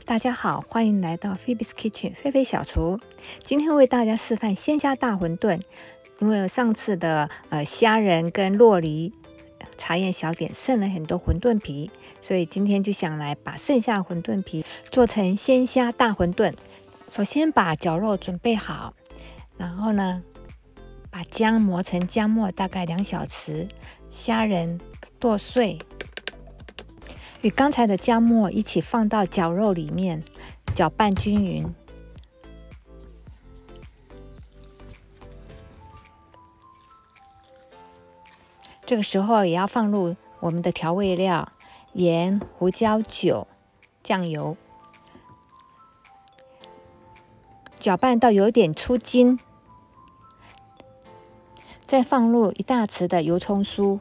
大家好，欢迎来到 Phoebe's Kitchen 菲菲小厨。今天为大家示范鲜虾大馄饨。因为上次的虾仁跟酪梨茶宴小点剩了很多馄饨皮，所以今天就想来把剩下的馄饨皮做成鲜虾大馄饨。首先把绞肉准备好，然后呢，把姜磨成姜末，大概2小匙，虾仁剁碎。与刚才的姜末一起放到绞肉里面，搅拌均匀。这个时候也要放入我们的调味料：盐、胡椒、酒、酱油，搅拌到有点出筋，再放入1大匙的油葱酥。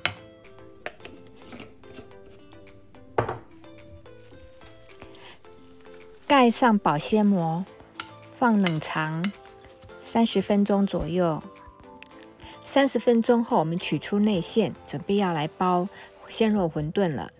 盖上保鲜膜，放冷藏30分钟左右。30分钟后，我们取出内馅，准备要来包鲜肉馄饨了。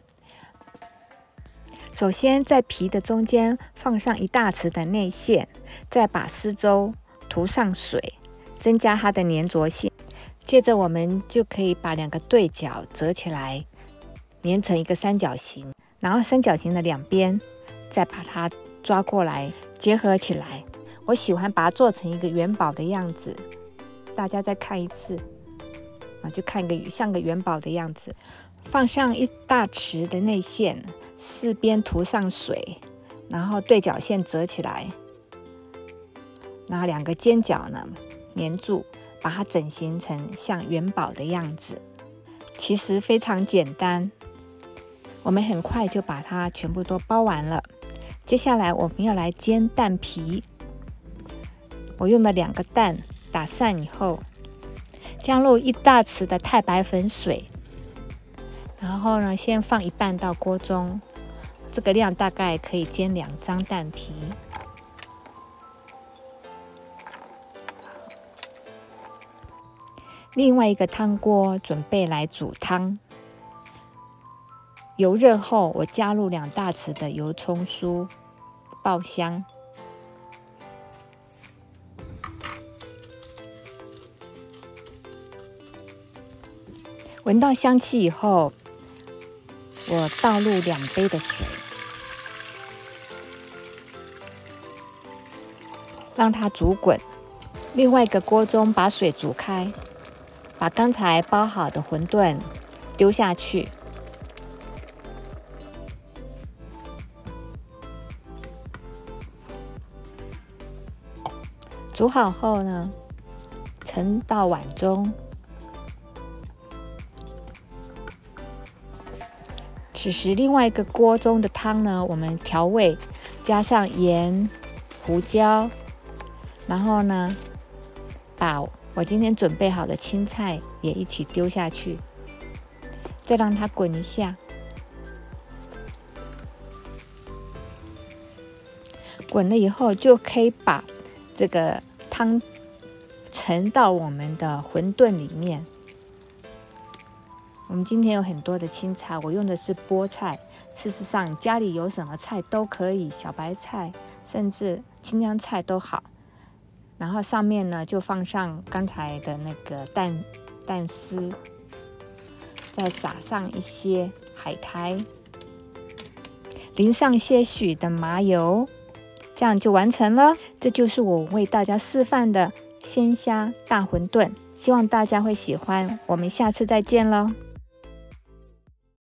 首先，在皮的中间放上1大匙的内馅，再把丝粥涂上水，增加它的粘着性。接着，我们就可以把2个对角折起来，粘成一个三角形，然后三角形的两边再把它抓过来，结合起来。我喜欢把它做成一个元宝的样子，大家再看一次，就看像个元宝的样子。放上1大匙的内馅，四边涂上水，然后对角线折起来，然后2个尖角呢粘住，把它整形成像元宝的样子。其实非常简单，我们很快就把它全部都包完了。接下来我们要来煎蛋皮，我用了2个蛋，打散以后，加入1大匙的太白粉水，然后呢，先放一半到锅中，这个量大概可以煎2张蛋皮。另外一个汤锅准备来煮汤。油热后，我加入2大匙的油葱酥，爆香。闻到香气以后，我倒入2杯的水，让它煮滚。另外一个锅中把水煮开，把刚才包好的馄饨丢下去。煮好后呢，盛到碗中。此时，另外一个锅中的汤呢，我们调味，加上盐、胡椒，然后呢，把我今天准备好的青菜也一起丢下去，再让它滚一下。滚了以后，就可以把这个汤盛到我们的馄饨里面。我们今天有很多的青菜，我用的是菠菜。事实上，家里有什么菜都可以，小白菜甚至青江菜都好。然后上面呢，就放上刚才的那个蛋丝，再撒上一些海苔，淋上些许的麻油，这样就完成了。这就是我为大家示范的鲜虾大馄饨，希望大家会喜欢。我们下次再见喽。